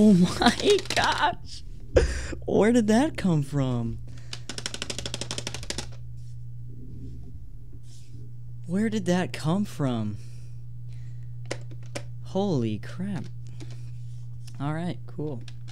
Oh my gosh! Where did that come from? Where did that come from? Holy crap. Alright, cool.